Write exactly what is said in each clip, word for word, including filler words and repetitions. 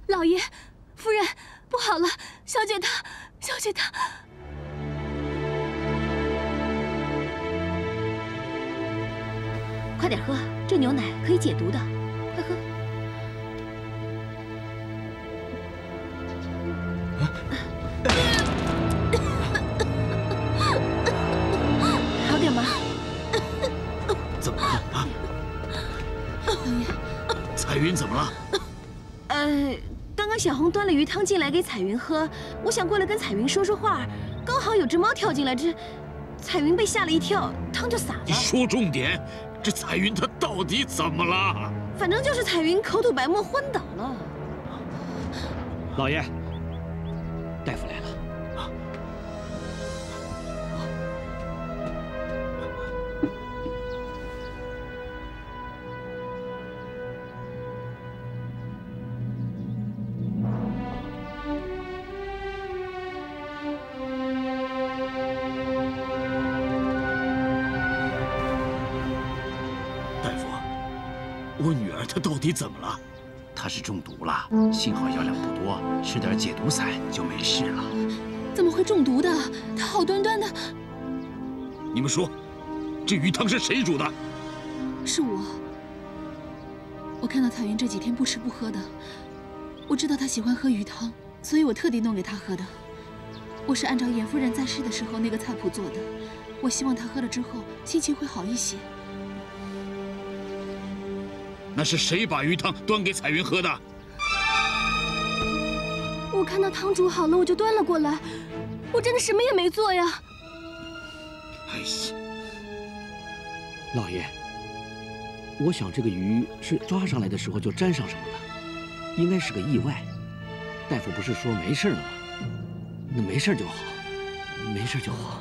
老爷，夫人，不好了，小姐她，小姐她。 快点喝，这牛奶可以解毒的，快喝。好点吗？ 怎么了啊？彩云怎么了？ 呃，刚刚小红端了鱼汤进来给彩云喝，我想过来跟彩云说说话，刚好有只猫跳进来，这彩云被吓了一跳，汤就洒了。 你说重点。 这彩云她到底怎么了？ 反正就是彩云口吐白沫昏倒了。 老爷，大夫来了。 我女儿她到底怎么了？ 她是中毒了，幸好药量不多，吃点解毒散就没事了。 怎么会中毒的？她好端端的。 你们说，这鱼汤是谁煮的？ 是我。我看到彩云这几天不吃不喝的，我知道她喜欢喝鱼汤，所以我特地弄给她喝的。我是按照严夫人在世的时候那个菜谱做的，我希望她喝了之后心情会好一些。 那是谁把鱼汤端给彩云喝的？ 我看到汤煮好了，我就端了过来。我真的什么也没做呀。 哎呀， 老爷，我想这个鱼是抓上来的时候就沾上什么了，应该是个意外。大夫不是说没事了吗？那没事就好，没事就好。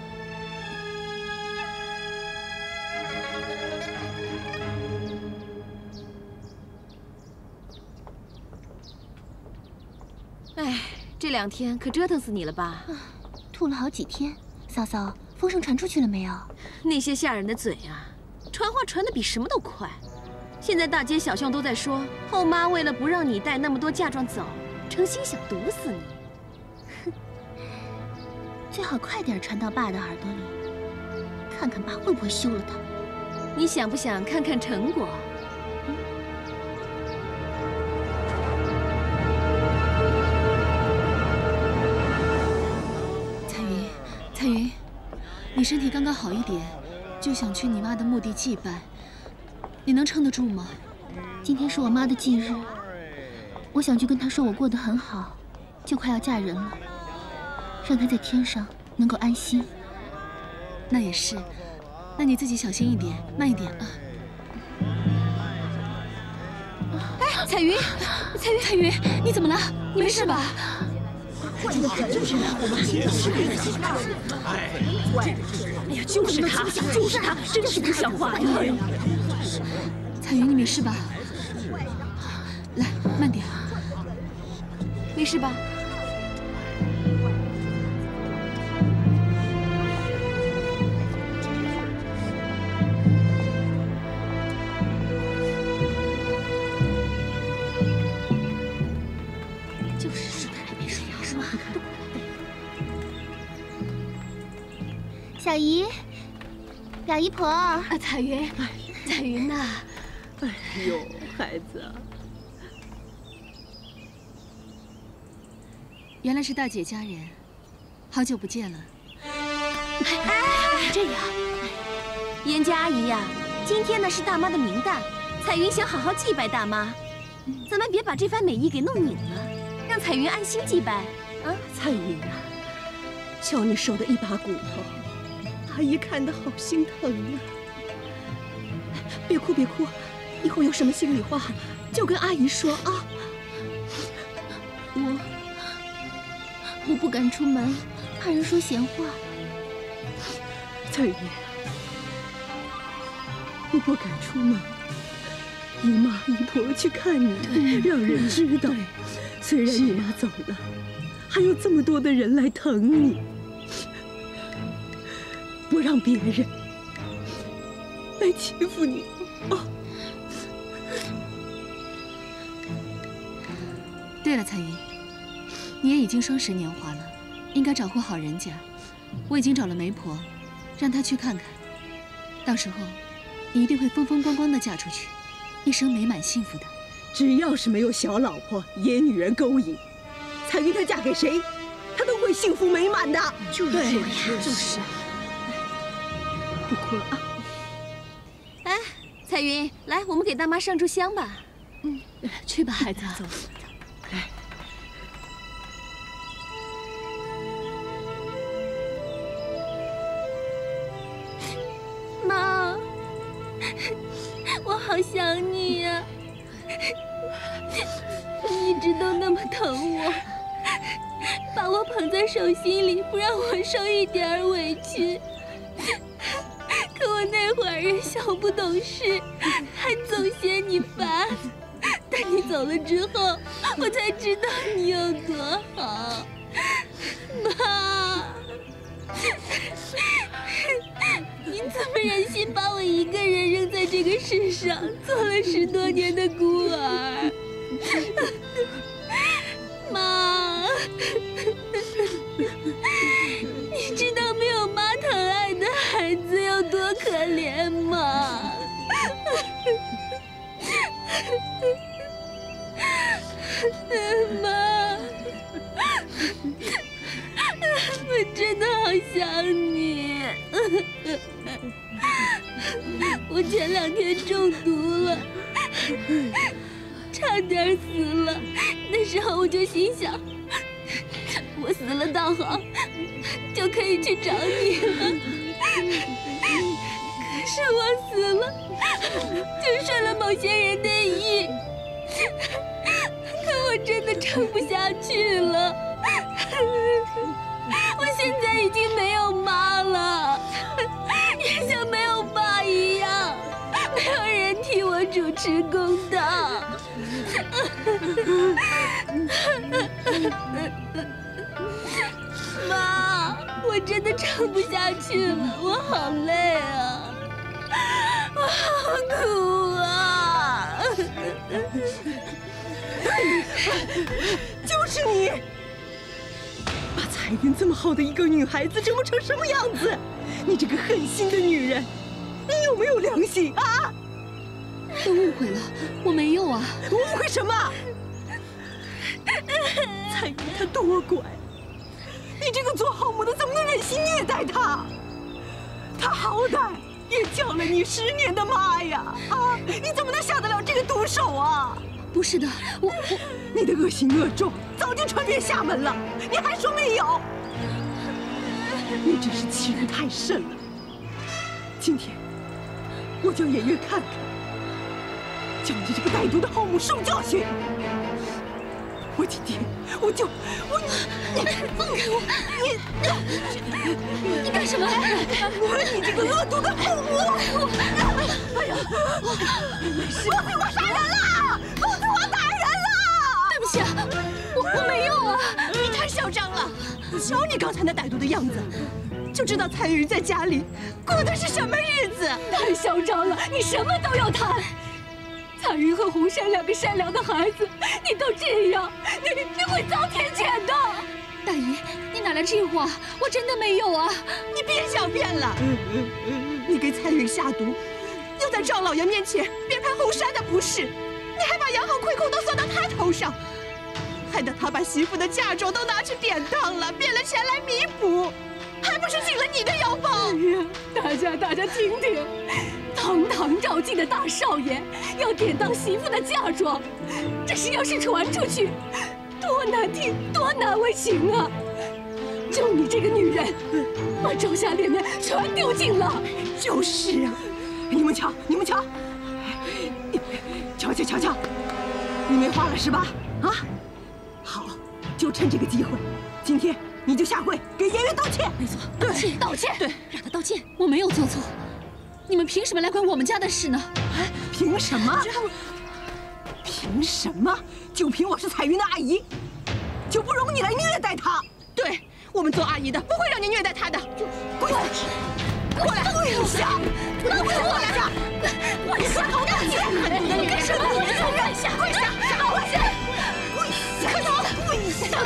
哎，这两天可折腾死你了吧？ 啊，吐了好几天。嫂嫂，风声传出去了没有？ 那些下人的嘴啊，传话传得比什么都快。现在大街小巷都在说，后妈为了不让你带那么多嫁妆走，诚心想毒死你。 哼，最好快点传到爸的耳朵里，看看爸会不会休了他。 你想不想看看成果？ 彩云，你身体刚刚好一点，就想去你妈的墓地祭拜，你能撑得住吗？ 今天是我妈的忌日，我想去跟她说我过得很好，就快要嫁人了，让她在天上能够安心。 那也是，那你自己小心一点，慢一点啊。哎，彩云，彩云，彩云，你怎么了？你没事吧？ 就是他，就是他，我们就是他！哎，哎呀，就是他，就是他，真是不像话！ 彩云，你没事吧？来，慢点。 没事吧？ 就是，还没睡着是吗？ 小姨，表姨婆啊， 彩云，彩云呐， 哎呦，孩子， 原来是大姐家人，好久不见了。 哎，这样，严家阿姨呀，今天呢是大妈的名诞，彩云想好好祭拜大妈，咱们别把这番美意给弄拧了，让彩云安心祭拜啊。 彩云啊，瞧你瘦的一把骨头。 阿姨看得好心疼啊！别哭别哭，以后有什么心里话就跟阿姨说啊。 我我不敢出门，怕人说闲话。 彩云，你不敢出门，姨妈姨婆去看你，让人知道。虽然你妈走了，还有这么多的人来疼你。 不让别人来欺负你啊！ 对了，彩云，你也已经双十年华了，应该找户好人家。我已经找了媒婆，让她去看看。到时候，你一定会风风光光的嫁出去，一生美满幸福的。 只要是没有小老婆野女人勾引，彩云她嫁给谁，她都会幸福美满的。 就是对呀，就是。 不哭了啊！ 哎，彩云，来，我们给大妈上炷香吧。 嗯，去吧，孩子。走。 来。 妈，我好想你呀！你一直都那么疼我，把我捧在手心里，不让我受一点委屈。可我那会儿也小不懂事，还总嫌你烦。但你走了之后，我才知道你有多好，妈。你怎么忍心把我一个人扔在这个世上，做了十多年的孤儿？妈，你知道没有妈疼爱的孩子有多可怜吗？妈，我真的好想你。我前两天中毒了，差点死了。那时候我就心想，我死了倒好，就可以去找你了。可是我死了，就顺了某些人的意。可我真的撑不下去了。我现在已经没有妈了，也像没有爸一样，没有人替我主持公道。妈，我真的撑不下去了，我好累啊，我好苦啊！ 就是你！把彩云这么好的一个女孩子折磨成什么样子？你这个狠心的女人，你有没有良心啊？ 都误会了，我没有啊！ 误会什么？彩云她多乖，你这个做后母的怎么能忍心虐待她？她好歹也叫了你十年的妈呀！啊，你怎么能下得了这个毒手啊？ 不是的，我我， 你的恶行恶状早就传遍厦门了，你还说没有？你真是欺人太甚了！今天我叫颜月看看，叫你这个歹毒的后母受教训。我今天我就我你放开我！你你干什么？ 你这个恶毒的后母！哎呀，我被我杀人了！公主，我打人了！ 对不起啊，我我没有啊！ 你太嚣张了！瞧你刚才那歹毒的样子，就知道彩云在家里过的是什么日子。 太嚣张了，你什么都要谈。彩云和红山两个善良的孩子，你都这样，你你会遭天谴的。 大姨，你哪来这话？我真的没有啊！ 你别狡辩了！你给彩云下毒，又在赵老爷面前编排红山的不是，你还把杨浩亏空都算到他头上，害得他把媳妇的嫁妆都拿去典当了，变了钱来弥补，还不是进了你的腰包？ 哎呀，大家大家听听，堂堂赵记的大少爷要典当媳妇的嫁妆，这事要是传出去，多难听，多难为情啊！就你这个女人，把赵家脸面全丢尽了。 就是啊，你们瞧，你们瞧，瞧瞧瞧瞧，你没话了是吧？啊，好，就趁这个机会，今天你就下跪给颜月道歉。 没错，道歉，道歉， 对， 让他道歉。我没有做错，你们凭什么来管我们家的事呢？ 哎，凭什么？凭什么？就凭我是彩云的阿姨，就不容你来虐待她？对，我们做阿姨的不会让你虐待她的。跪下，过来，跪下，那不是过来着？跪下，头道歉，狠毒的女人，跪下，跪下，跪下，跪下，跪下！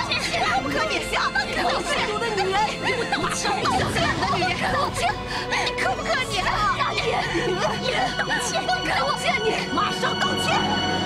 可不可以下？给我贩毒的女人，你不道歉，道歉的女人，道歉，可不可以？大爷，你道歉，道歉，你马上道歉。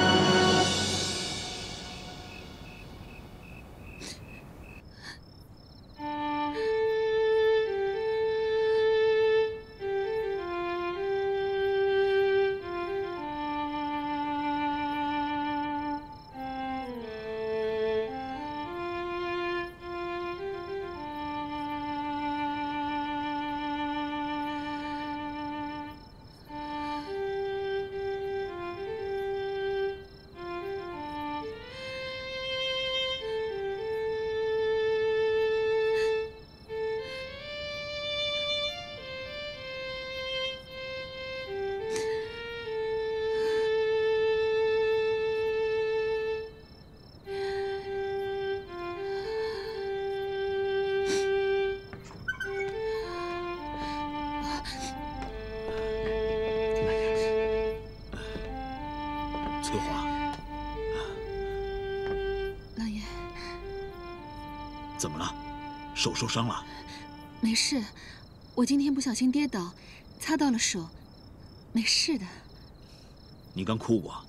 翠华， 老爷， 怎么了？手受伤了？ 没事，我今天不小心跌倒，擦到了手，没事的。 你刚哭过？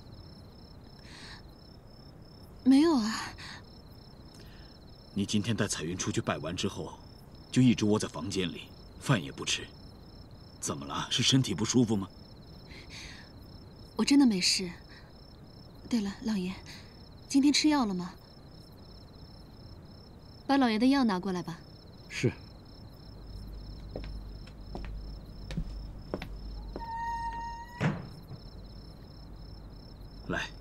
没有啊。 你今天带彩云出去拜完之后，就一直窝在房间里，饭也不吃，怎么了？是身体不舒服吗？ 我真的没事。 对了，老爷，今天吃药了吗？把老爷的药拿过来吧。 是。 来，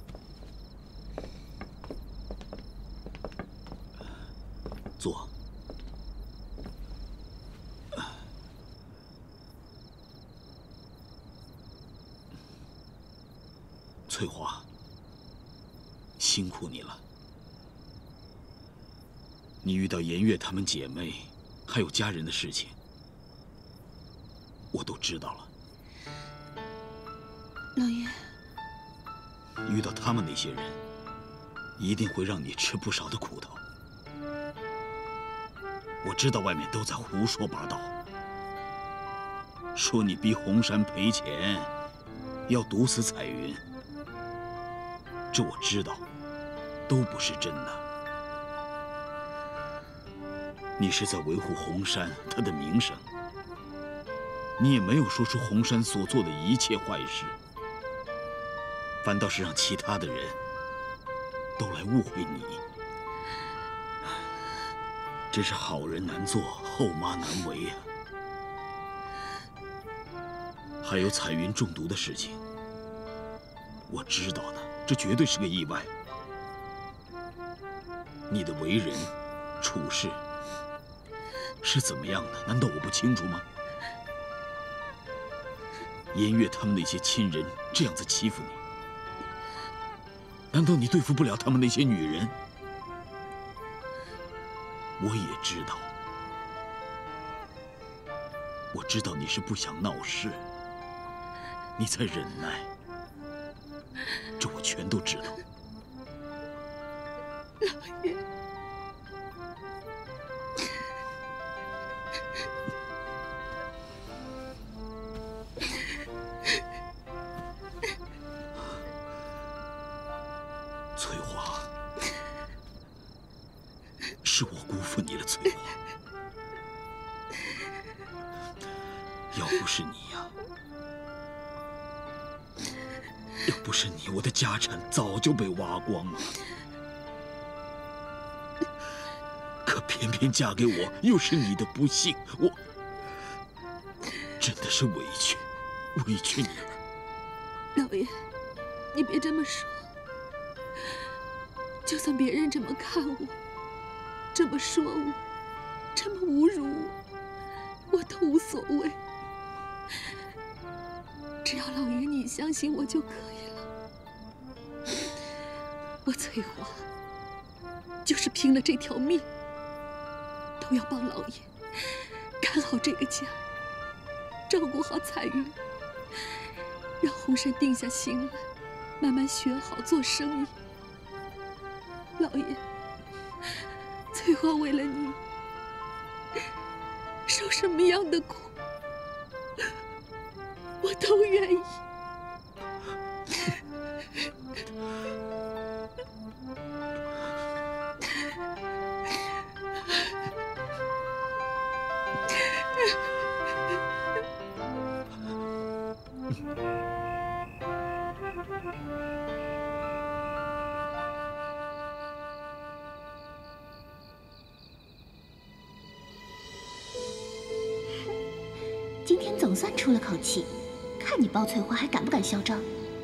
坐。翠华。 辛苦你了。你遇到颜月她们姐妹，还有家人的事情，我都知道了。 老爷， 遇到他们那些人，一定会让你吃不少的苦头。我知道外面都在胡说八道，说你逼红山赔钱，要毒死彩云。这我知道。 都不是真的，你是在维护红山他的名声，你也没有说出红山所做的一切坏事，反倒是让其他的人都来误会你，真是好人难做，后妈难为呀。还有彩云中毒的事情，我知道的，这绝对是个意外。 你的为人、处事是怎么样的？难道我不清楚吗？颜月他们那些亲人这样子欺负你，难道你对付不了他们那些女人？我也知道，我知道你是不想闹事，你在忍耐，这我全都知道。 老爷， 翠华，是我辜负你了，翠华。要不是你呀，要不是你，我的家产早就被挖光了。 可偏偏嫁给我，又是你的不幸，我真的是委屈，委屈你了。 老爷，你别这么说。就算别人这么看我，这么说我，这么侮辱我，我都无所谓。只要老爷你相信我就可以了。我翠华就是拼了这条命。 都要帮老爷看好这个家，照顾好彩云，让红山定下心来，慢慢学好做生意。老爷， 翠花为了你受什么样的苦，我都愿意。 今天总算出了口气，看你包翠花还敢不敢嚣张？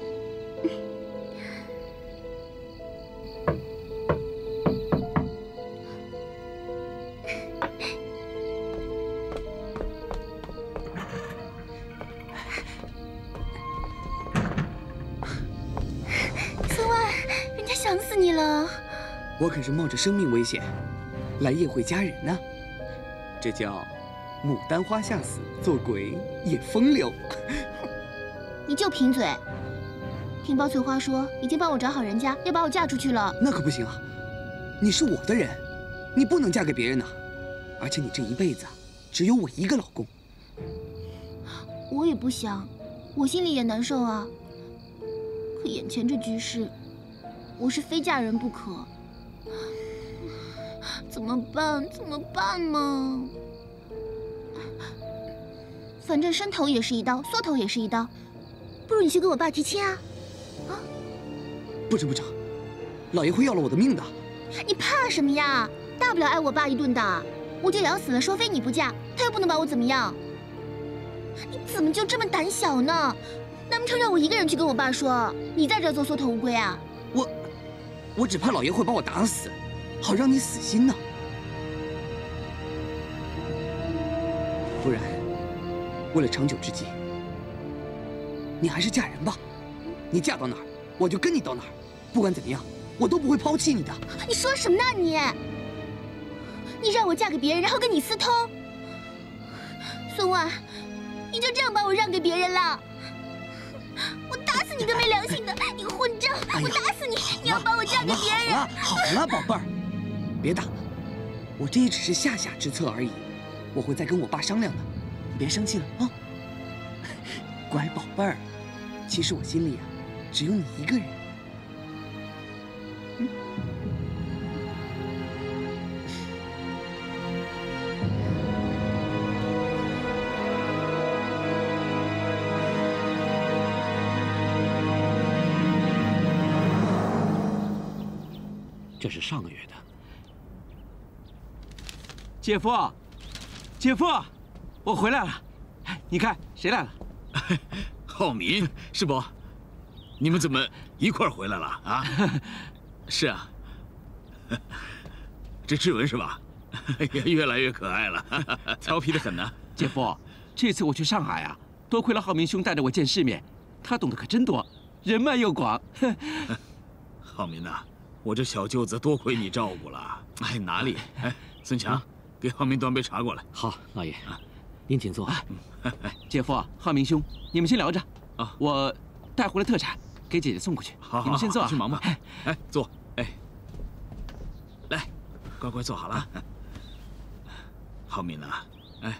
孙万，人家想死你了！ 我可是冒着生命危险来夜会佳人呢，这叫牡丹花下死，做鬼也风流。 你就贫嘴！听包翠花说，已经帮我找好人家，要把我嫁出去了。 那可不行啊！你是我的人，你不能嫁给别人呐。而且你这一辈子只有我一个老公。 我也不想，我心里也难受啊。可眼前这局势，我是非嫁人不可。怎么办？怎么办嘛？反正伸头也是一刀，缩头也是一刀，不如你去跟我爸提亲啊！啊！ 不成不成，老爷会要了我的命的。 你怕什么呀？大不了挨我爸一顿的，我就咬死了说非你不嫁，他又不能把我怎么样。你怎么就这么胆小呢？难不成让我一个人去跟我爸说，你在这儿做缩头乌龟啊？ 我，我只怕老爷会把我打死，好让你死心呢。不然，为了长久之计，你还是嫁人吧。你嫁到哪儿，我就跟你到哪儿。不管怎么样，我都不会抛弃你的。 你说什么呢你？你让我嫁给别人，然后跟你私通？孙万，你就这样把我让给别人了？我打死你个没良心的，你个混账！ 哎、 我打死你！你要把我嫁给别人？ 好了好了，好了，宝贝儿，别打了，我这也只是下下之策而已，我会再跟我爸商量的，你别生气了啊。乖宝贝儿，其实我心里啊，只有你一个人。嗯。 这是上个月的。 姐夫，姐夫，我回来了。你看谁来了？ 浩民，师伯，你们怎么一块儿回来了啊？是啊，这志文是吧？哎呀，越来越可爱了，调皮得很呢。 姐夫，这次我去上海啊，多亏了浩民兄带着我见世面，他懂得可真多，人脉又广。 浩民呐，我这小舅子多亏你照顾了。哎，哪里？哎，孙强，给浩民端杯茶过来。 好，老爷，您请坐。 姐夫，浩民兄，你们先聊着啊，我带回了特产，给姐姐送过去。 好， 你们先坐啊， 去忙吧。哎，坐。哎，来，乖乖坐好了。浩民呐，哎，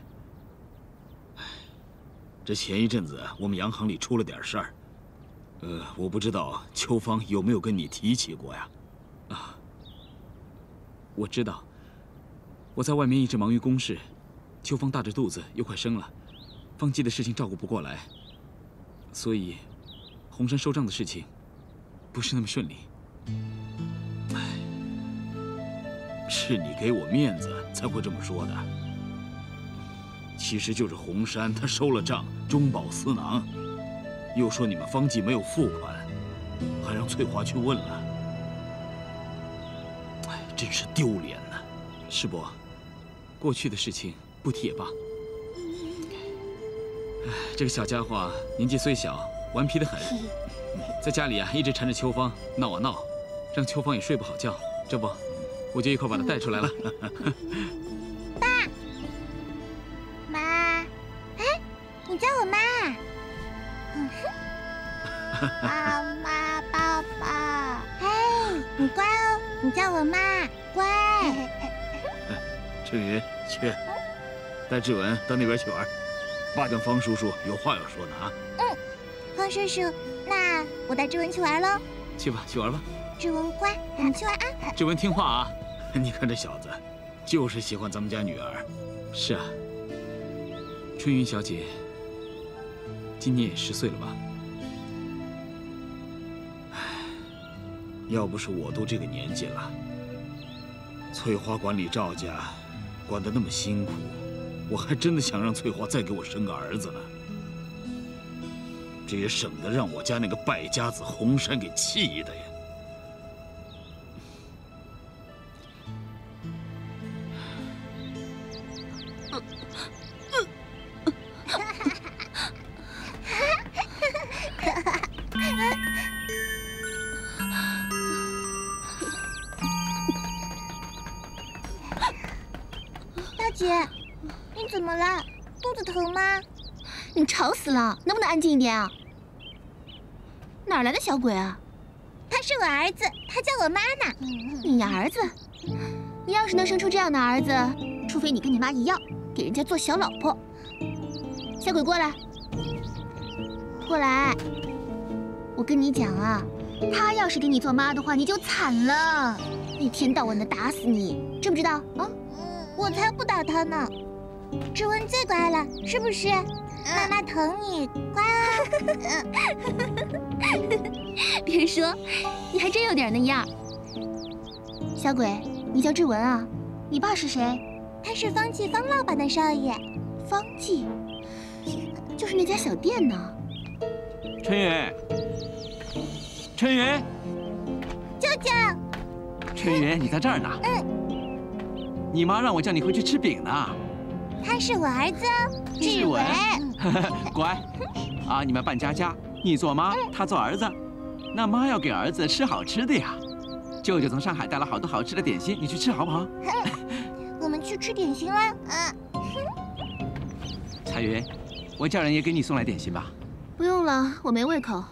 这前一阵子我们洋行里出了点事儿，呃，我不知道秋芳有没有跟你提起过呀？啊，我知道，我在外面一直忙于公事，秋芳大着肚子又快生了，方季的事情照顾不过来，所以红山收账的事情不是那么顺利。唉，是你给我面子才会这么说的。其实就是红山他收了账，中饱私囊，又说你们方季没有付款，还让翠华去问了。哎，真是丢脸呐！师伯，过去的事情不提也罢。哎，这个小家伙年纪虽小，顽皮得很，在家里啊一直缠着秋芳闹啊闹，让秋芳也睡不好觉。这不，我就一块把他带出来了。 爸，妈，哎，你叫我妈？嗯哼，妈妈抱抱。嘿，你乖哦，你叫我妈，乖。 春云，去，带志文到那边去玩。爸跟方叔叔有话要说呢啊。 嗯，方叔叔，那我带志文去玩喽。 去吧，去玩吧。 志文乖，我们去玩啊。 志文听话啊。你看这小子，就是喜欢咱们家女儿。是啊，春云小姐今年也十岁了吧？唉，要不是我都这个年纪了，翠花管理赵家管得那么辛苦，我还真的想让翠花再给我生个儿子呢。这也省得让我家那个败家子红山给气的呀。 大姐，你怎么了？肚子疼吗？ 你吵死了，能不能安静一点啊？哪儿来的小鬼啊？ 他是我儿子，他叫我妈呢。 你儿子？你要是能生出这样的儿子，除非你跟你妈一样，给人家做小老婆。小鬼过来，过来。我跟你讲啊，他要是给你做妈的话，你就惨了，一天到晚的打死你，知不知道啊？ 我才不打他呢。志文最乖了，是不是？妈妈疼你，乖哦。 别说，你还真有点那样。小鬼，你叫志文啊？你爸是谁？ 他是方记方老板的少爷。 方记，就是那家小店呢。 春云，春云， 舅舅， 春云，你在这儿呢？ 嗯。 你妈让我叫你回去吃饼呢。 他是我儿子哦，志文。 乖，啊，你们扮家家，你做妈，他做儿子。那妈要给儿子吃好吃的呀。舅舅从上海带了好多好吃的点心，你去吃好不好？ 我们去吃点心啦。嗯。 彩云，我叫人也给你送来点心吧。 不用了，我没胃口。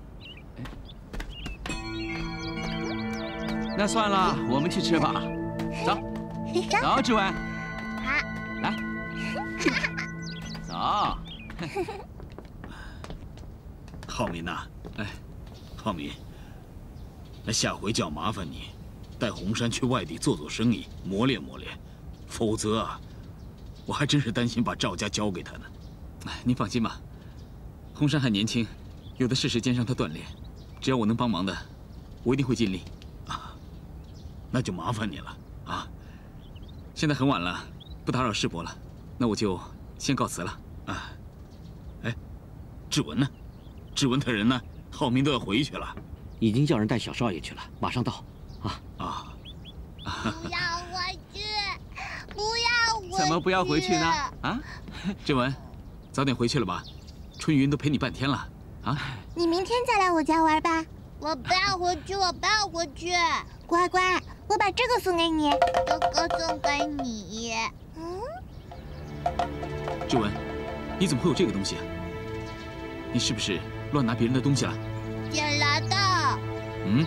那算了，我们去吃吧。走，走，志文。 好。 来。走。 浩民呐，哎，浩民，那下回就要麻烦你，带红山去外地做做生意，磨练磨练，否则啊，我还真是担心把赵家交给他呢。 哎，您放心吧，红山还年轻，有的是时间让他锻炼，只要我能帮忙的，我一定会尽力。 啊，那就麻烦你了啊。 现在很晚了，不打扰世伯了，那我就先告辞了。 啊，哎，志文呢？志文他人呢？浩民都要回去了， 已经叫人带小少爷去了，马上到。啊啊！ 不要回去！不要回去！ 怎么不要回去呢？啊， 志文，早点回去了吧？春云都陪你半天了。啊， 你明天再来我家玩吧。 我不要回去，我不要回去。 乖乖，我把这个送给你。 这个送给你。 嗯。 志文，你怎么会有这个东西啊？你是不是乱拿别人的东西了？ 捡来的。 嗯。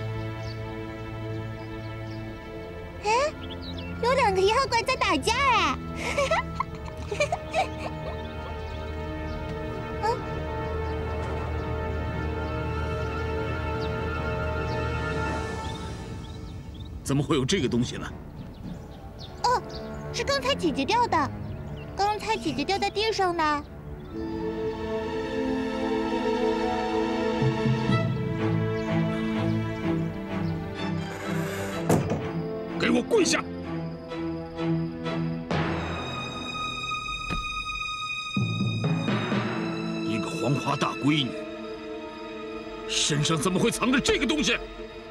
哎，有两个妖怪在打架哎！嗯。 怎么会有这个东西呢？ 哦，是刚才姐姐掉的。刚才姐姐掉在地上呢。 给我跪下！一个黄花大闺女，身上怎么会藏着这个东西？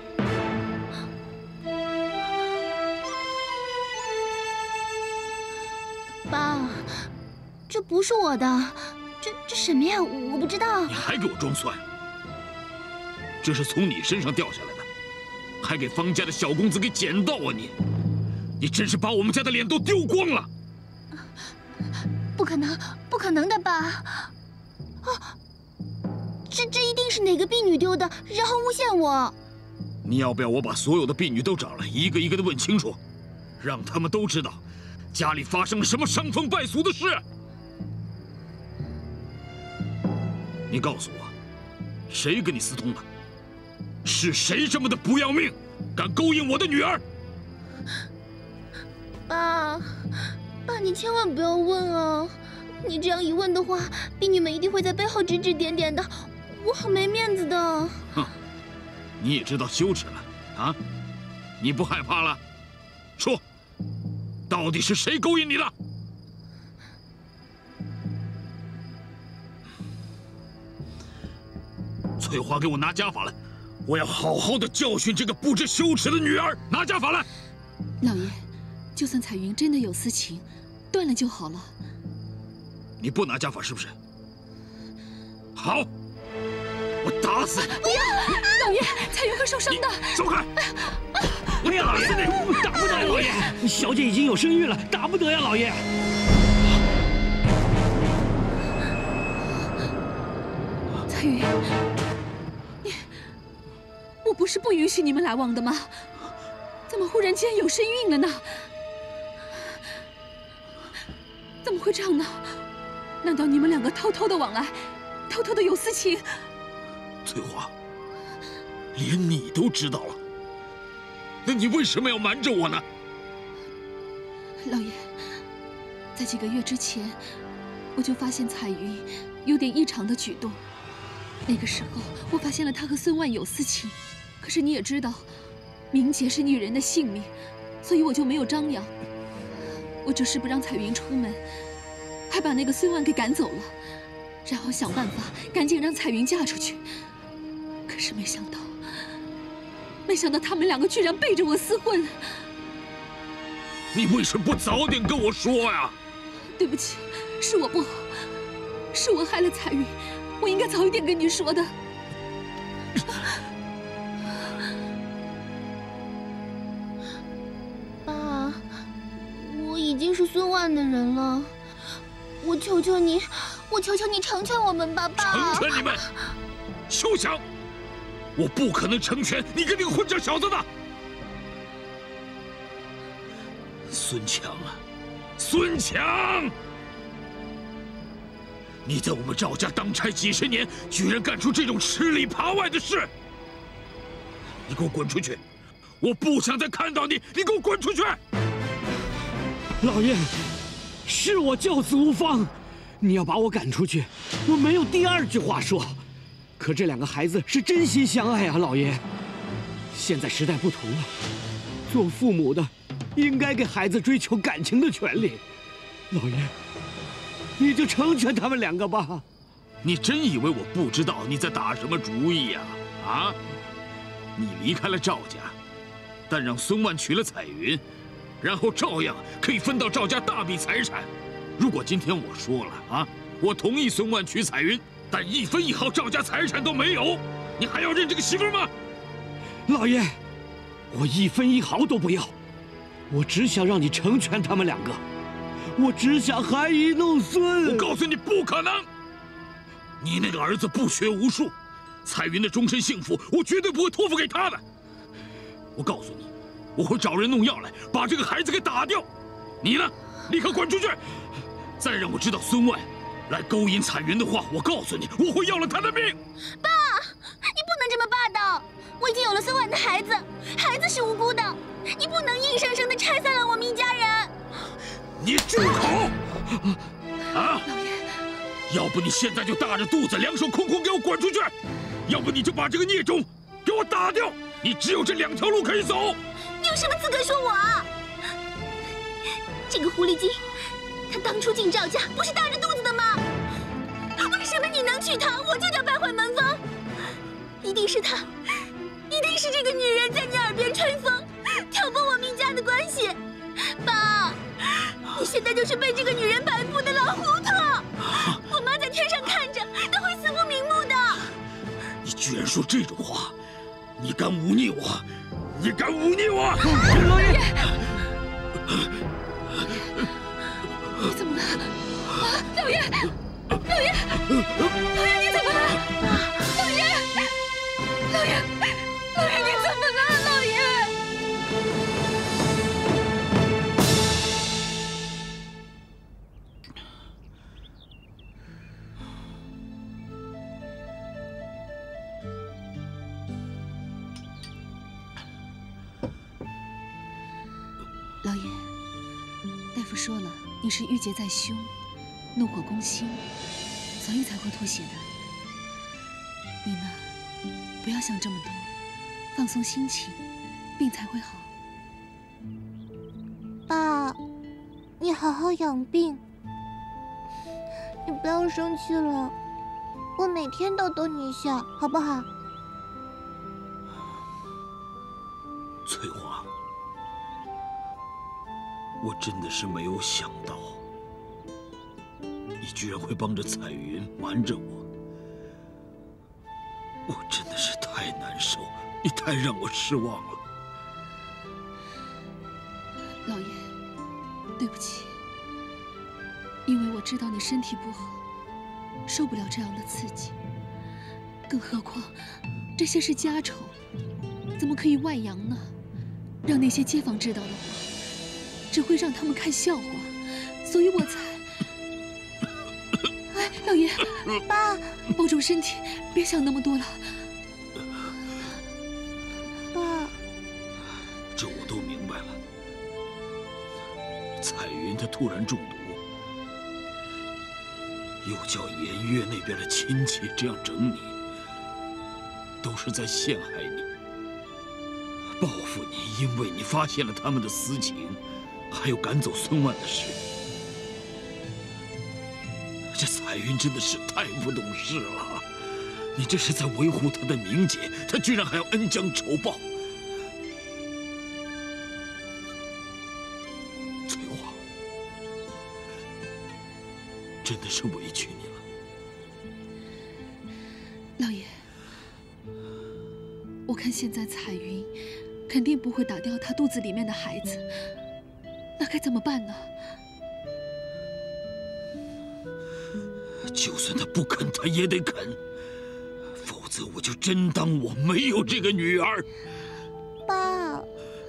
爸，这不是我的，这这什么呀？我不知道。 你还给我装蒜！这是从你身上掉下来的。还给方家的小公子给捡到啊你！你真是把我们家的脸都丢光了！ 不可能，不可能的吧？啊，这这一定是哪个婢女丢的，然后诬陷我。 你要不要我把所有的婢女都找来，一个一个的问清楚，让他们都知道， 家里发生了什么伤风败俗的事？你告诉我，谁跟你私通的？是谁这么的不要命，敢勾引我的女儿？ 爸，爸，你千万不要问啊！你这样一问的话，婢女们一定会在背后指指点点的，我很没面子的。 哼，你也知道羞耻了啊？你不害怕了？说，到底是谁勾引你的？翠花，给我拿家法来！我要好好的教训这个不知羞耻的女儿！拿家法来！ 老爷，就算彩云真的有私情，断了就好了。 你不拿家法是不是？好，我打死你！ 不要，老爷，彩云会受伤的。 走开！ 哎呀，老爷，打不得呀，老爷，小姐已经有身孕了，打不得呀，老爷。 彩云，你，我不是不允许你们来往的吗？怎么忽然间有身孕了呢？怎么会这样呢？难道你们两个偷偷的往来，偷偷的有私情？ 翠花，连你都知道了，那你为什么要瞒着我呢？ 老爷，在几个月之前，我就发现彩云有点异常的举动。那个时候，我发现了她和孙万有私情。可是你也知道，名节是女人的性命，所以我就没有张扬。我就是不让彩云出门，还把那个孙万给赶走了，然后想办法赶紧让彩云嫁出去。可是没想到，没想到他们两个居然背着我厮混。 你为什么不早点跟我说呀？ 对不起，是我不好，是我害了彩云，我应该早一点跟你说的。 爸，我已经是孙万的人了，我求求你，我求求你成全我们吧，爸！ 成全你们？休想！我不可能成全你跟那个混账小子的。孙强啊，孙强！你在我们赵家当差几十年，居然干出这种吃里扒外的事！你给我滚出去！我不想再看到你！你给我滚出去！ 老爷，是我教子无方，你要把我赶出去，我没有第二句话说。可这两个孩子是真心相爱啊，老爷。现在时代不同了，做父母的应该给孩子追求感情的权利。老爷，你就成全他们两个吧。 你真以为我不知道你在打什么主意呀？啊？你离开了赵家，但让孙万娶了彩云，然后照样可以分到赵家大笔财产。如果今天我说了啊，我同意孙万娶彩云，但一分一毫赵家财产都没有，你还要认这个媳妇吗？ 老爷，我一分一毫都不要，我只想让你成全他们两个，我只想含饴弄孙。 我告诉你，不可能！你那个儿子不学无术，彩云的终身幸福，我绝对不会托付给他的。我告诉你，我会找人弄药来把这个孩子给打掉。你呢，立刻滚出去！再让我知道孙万来勾引彩云的话，我告诉你，我会要了他的命。 爸，你不能这么霸道！我已经有了孙万的孩子，孩子是无辜的，你不能硬生生的拆散了我们一家人。 你住口！啊！要不你现在就大着肚子，两手空空给我滚出去；要不你就把这个孽种给我打掉。你只有这两条路可以走。 你有什么资格说我啊？这个狐狸精，她当初进赵家不是大着肚子的吗？为什么你能娶她，我就叫败坏门风？一定是她，一定是这个女人在你耳边吹风，挑拨我们一家的关系。爸，你现在就是被这个女人摆布的老糊涂。我妈在天上看着都会死不瞑目的。 你居然说这种话！你敢忤逆我！你敢忤逆我！ 老爷， 你怎么了？啊，老爷，老爷，老爷，你怎么了？老爷，老爷，老爷，你怎么了？老爷。 老爷，大夫说了，你是郁结在胸，怒火攻心，所以才会吐血的。你呢，不要想这么多，放松心情，病才会好。 爸，你好好养病，你不要生气了，我每天都逗你笑，好不好？ 翠花，我真的是没有想到，你居然会帮着彩云瞒着我，我真的是太难受，你太让我失望了。 老爷，对不起，因为我知道你身体不好，受不了这样的刺激。更何况，这些是家丑，怎么可以外扬呢？让那些街坊知道的话，只会让他们看笑话，所以我才……哎，老爷， 爸， 保重身体，别想那么多了。 爸， 这我都明白了。彩云她突然中毒，又叫颜月那边的亲戚这样整你，都是在陷害你，报复你，因为你发现了他们的私情，还有赶走孙万的事。这彩云真的是太不懂事了，你这是在维护她的名节，她居然还要恩将仇报。翠花，真的是委屈你了。 老爷，我看现在彩云肯定不会打掉她肚子里面的孩子，那该怎么办呢？ 就算她不肯，她也得肯，否则我就真当我没有这个女儿。 爸，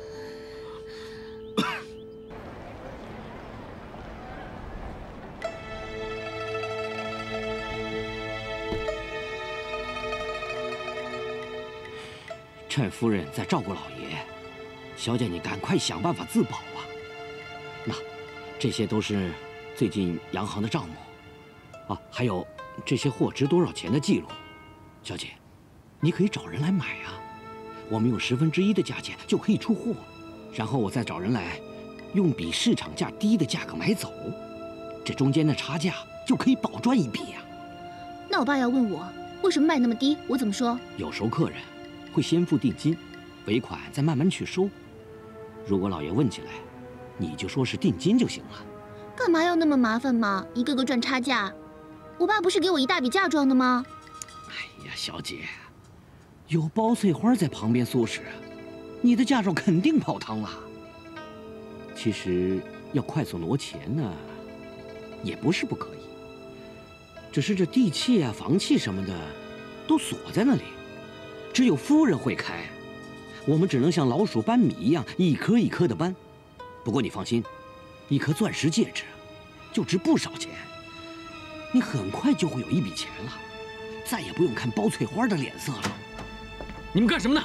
趁夫人在照顾老爷，小姐你赶快想办法自保啊！那这些都是最近洋行的账目啊，还有这些货值多少钱的记录。小姐，你可以找人来买啊，我们用十分之一的价钱就可以出货，然后我再找人来，用比市场价低的价格买走，这中间的差价就可以保赚一笔呀。 那我爸要问我为什么卖那么低，我怎么说？ 有时候客人会先付定金，尾款再慢慢去收。如果老爷问起来，你就说是定金就行了。 干嘛要那么麻烦嘛？一个个赚差价。我爸不是给我一大笔嫁妆的吗？ 哎呀，小姐，有包翠花在旁边唆使，你的嫁妆肯定泡汤了。其实要快速挪钱呢，也不是不可以，只是这地契啊、房契什么的都锁在那里，只有夫人会开，我们只能像老鼠搬米一样一颗一颗的搬。不过你放心，一颗钻石戒指就值不少钱，你很快就会有一笔钱了，再也不用看包翠花的脸色了。 你们干什么呢？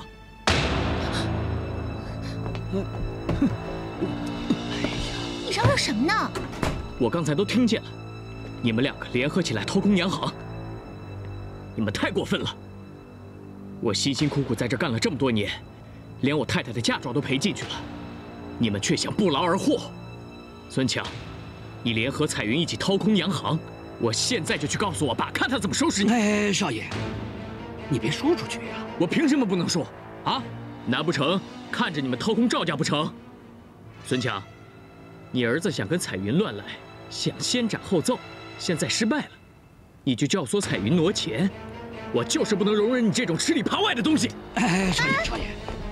你嚷嚷什么呢？ 我刚才都听见了，你们两个联合起来掏空洋行，你们太过分了！我辛辛苦苦在这干了这么多年，连我太太的嫁妆都赔进去了，你们却想不劳而获。孙强，你联合彩云一起掏空洋行，我现在就去告诉我爸，看他怎么收拾你！ 哎，少爷，你别说出去呀！ 我凭什么不能说？啊？难不成看着你们掏空赵家不成？孙强，你儿子想跟彩云乱来，想先斩后奏，现在失败了，你就教唆彩云挪钱，我就是不能容忍你这种吃里扒外的东西！ 哎，少爷，少爷，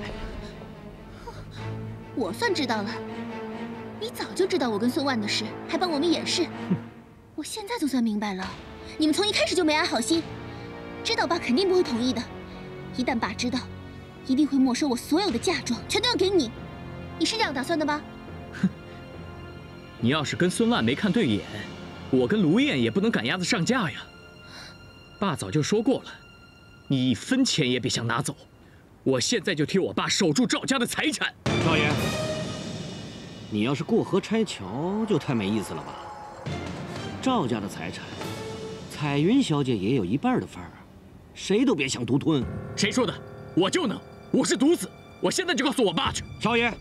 我算知道了。你早就知道我跟孙万的事，还帮我们掩饰。我现在就算明白了，你们从一开始就没安好心，知道爸肯定不会同意的。一旦爸知道，一定会没收我所有的嫁妆，全都要给你。你是这样打算的吧？ 哼，你要是跟孙万没看对眼，我跟卢燕也不能赶鸭子上架呀。爸早就说过了，你一分钱也别想拿走。我现在就替我爸守住赵家的财产。 少爷， 你要是过河拆桥，就太没意思了吧？赵家的财产，彩云小姐也有一半的份儿，谁都别想独吞。 谁说的？我就能，我是独子，我现在就告诉我爸去。 少爷，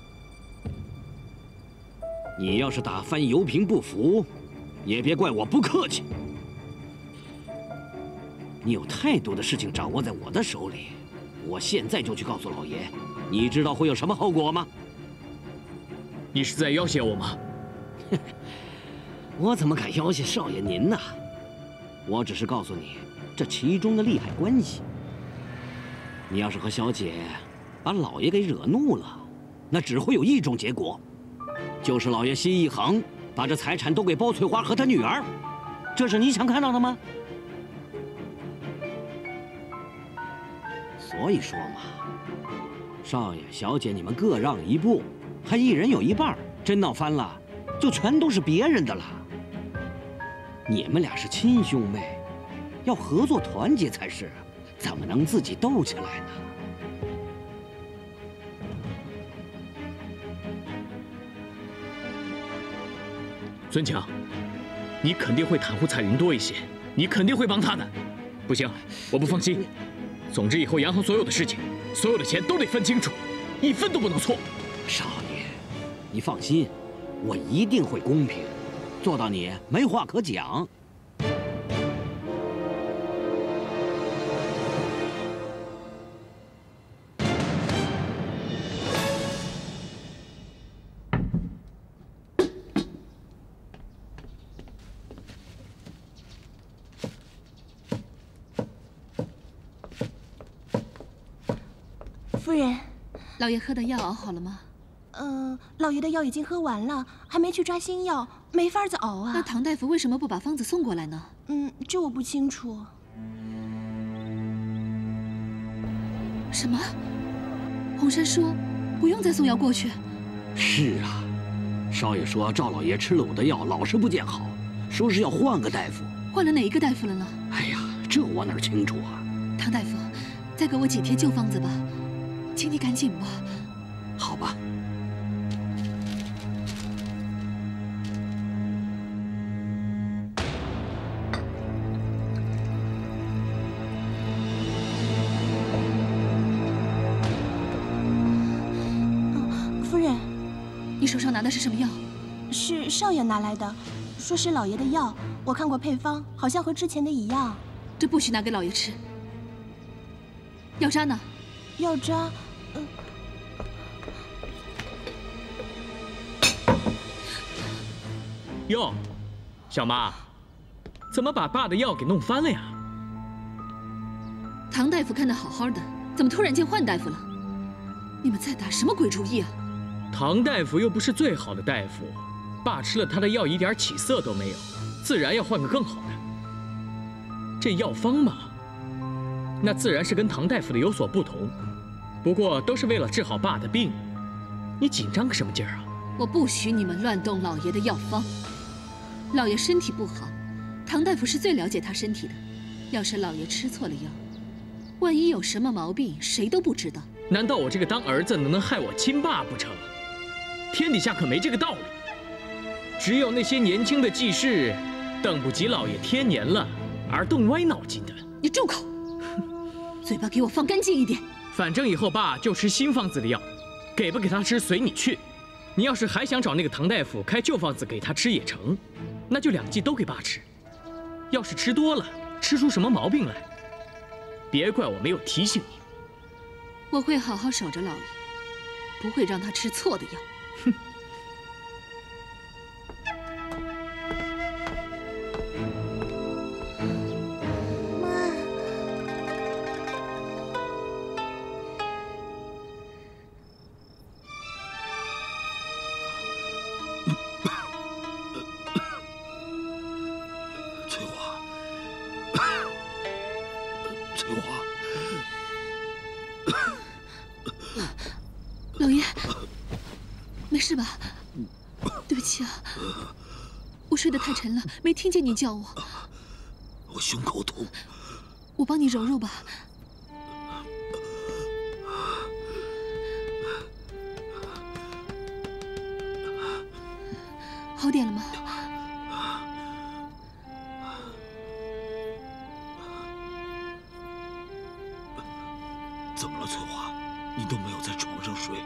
你要是打翻油瓶不服，也别怪我不客气。你有太多的事情掌握在我的手里，我现在就去告诉老爷，你知道会有什么后果吗？ 你是在要挟我吗？ 我怎么敢要挟少爷您呢？我只是告诉你这其中的利害关系。你要是和小姐把老爷给惹怒了，那只会有一种结果，就是老爷心一横，把这财产都给包翠花和她女儿。这是你想看到的吗？所以说嘛，少爷、小姐你们各让一步，还一人有一半，真闹翻了，就全都是别人的了。你们俩是亲兄妹，要合作团结才是，怎么能自己斗起来呢？ 孙强，你肯定会袒护彩云多一些，你肯定会帮他的。不行，我不放心。总之，以后洋行所有的事情，所有的钱都得分清楚，一分都不能错。 少爷，你放心，我一定会公平，做到你没话可讲。 夫人， 老爷喝的药熬好了吗？ 呃，老爷的药已经喝完了，还没去抓新药，没法子熬啊。 那唐大夫为什么不把方子送过来呢？ 嗯，这我不清楚。 什么？洪山说不用再送药过去？ 是啊，少爷说赵老爷吃了我的药，老是不见好，说是要换个大夫。 换了哪一个大夫了呢？ 哎呀，这我哪清楚啊！ 唐大夫，再给我几贴旧方子吧，请你赶紧吧。 好吧。 夫人， 你手上拿的是什么药？ 是少爷拿来的，说是老爷的药。我看过配方，好像和之前的一样。 这不许拿给老爷吃。药渣呢？ 药渣，嗯。 哟，小妈，怎么把爸的药给弄翻了呀？ 唐大夫看得好好的，怎么突然间换大夫了？你们在打什么鬼主意啊？ 唐大夫又不是最好的大夫，爸吃了他的药一点起色都没有，自然要换个更好的。这药方嘛，那自然是跟唐大夫的有所不同，不过都是为了治好爸的病。你紧张个什么劲儿啊？ 我不许你们乱动老爷的药方。老爷身体不好，唐大夫是最了解他身体的。要是老爷吃错了药，万一有什么毛病，谁都不知道。 难道我这个当儿子能害我亲爸不成？天底下可没这个道理。只有那些年轻的济世，等不及老爷天年了而动歪脑筋的。 你住口！嘴巴给我放干净一点。 反正以后爸就吃新方子的药，给不给他吃随你去。你要是还想找那个唐大夫开旧方子给他吃也成，那就两剂都给爸吃。要是吃多了，吃出什么毛病来，别怪我没有提醒你。 我会好好守着老爷，不会让他吃错的药。哼！ 翠花，翠花。 老爷，没事吧？对不起啊，我睡得太沉了，没听见你叫我。 我胸口痛， 我帮你揉揉吧。 好点了吗？ 怎么了，翠花？你都没有在床上睡，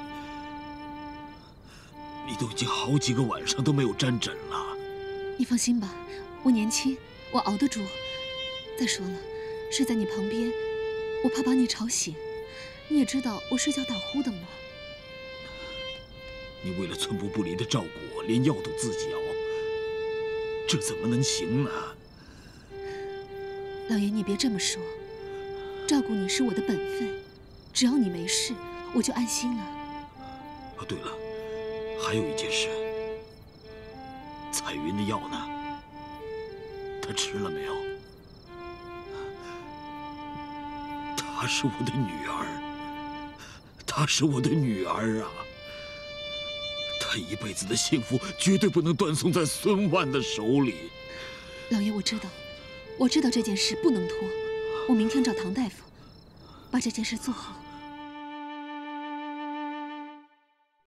你都已经好几个晚上都没有沾枕了。 你放心吧，我年轻，我熬得住。再说了，睡在你旁边，我怕把你吵醒。你也知道我睡觉打呼的嘛。 你为了寸步不离的照顾我，连药都自己熬，这怎么能行呢？ 老爷，你别这么说，照顾你是我的本分，只要你没事，我就安心了。 啊，对了，还有一件事，彩云的药呢？她吃了没有？她是我的女儿，她是我的女儿啊！她一辈子的幸福绝对不能断送在孙万的手里。 老爷，我知道，我知道这件事不能拖，我明天找唐大夫，把这件事做好。